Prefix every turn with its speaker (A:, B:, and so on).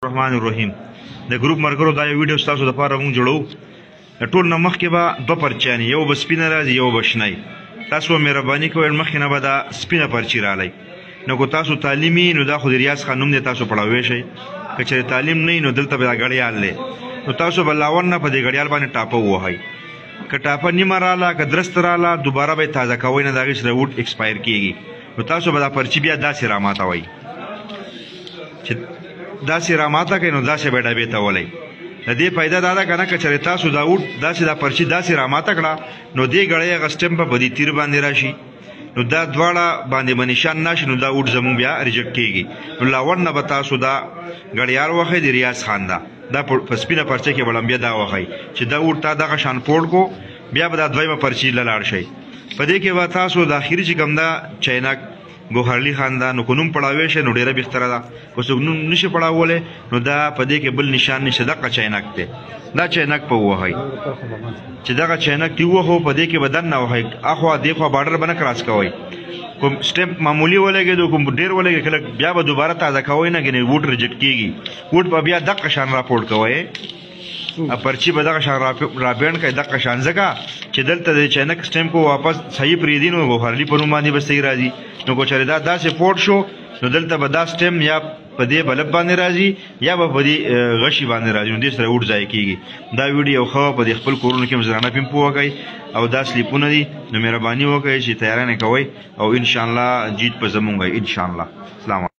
A: الرحمن الرحیم د ګروپ مرګرو دا یو ویډیو تاسو د لپاره مونږ جوړو ټول نه مخکې به دوه پرچیانې یو به سپینه راځي یو به شنی تاسو مهرباني کوئ مخکې نه به دا سپینه پرچی رالی نو که تاسو تعلیمي نو دا خو د ریاض خان نوم دی تاسو پړاوی شئ که چېرې تعلیم نه وي نو دلته به دا غړیال دی نو تاسو به لاون نه په دې غړیال باندې ټاپه ووهئ که ټاپه نیمه راله که درست راله دوباره به یې تازه کوئ نه د هغې سره ووډ ایکسپایر کېږي نو تاسو به دا پرچی بیا داسې راماتوئ چې داسې راماته کوي نو داسې به ډبې ته ولئ د دې فایده دا ده که نه که چېرې تاسو دا ووډ داسې دا پرچی داسې راماته کړه نو دې ګړۍ هغه سټمپ به په دې تیر باندې راشي نو دا دواړه باندې به نشان نشي نو دا ووډ زموږ بیا ریجکټ کېږي نو لاون نه به تاسو دا ګړیال وښئ د ریاض خان دا په سپینه پرچه کې به بیا دا وښئ چې دا ووډ تا دغه شان پوډ کو بیا به دا دویمه پرچی له لاړ شئ په دې کې به تاسو د اخري چې کوم دا چینک ګوهرلي خان دا نو که نوم پړاوی شي نو ډېره بهتره ده که څوک نوم نشي پړاولی نو دا په دې کې بل نشان نشته دغه چینک دی دا چینک په ووهئ چې دغه چینک دې ووهو په دې کې به دننه وهئ اخوا دې خوا باډر به نه کراس کوئ کوم سټمپ معمولي ولګېدو کوم ډېر ولګېد کله بیا به دوباره تازه کوئ نه ګنې ووډ ریجکټ کېږي ووډ به بیا دغه شان راپورټ کوئ پرچی به دغه شان رابینډ کوي دغه شان ځکه چې دلته د چینک سټمپ واپس صحیح پرېږدي نو ګوهرلي په نوم باندې به صحیح راځي نو که چېرې دا داسې پورټ شو نو دلته به دا سټم یا په دې بلب باندې راځي یا به په دې غشي باندې راځي نو دې سره ووډ ضایع کېږي دا ویډیو ښه په دې خپل کورونو کې مزرانه پیم پوه کوئ او دا سلیپونه دي نو مهرباني وکړئ چې تیارانې کوئ او انشاءالله جیت به زمونږ وي انشاءالله. السلام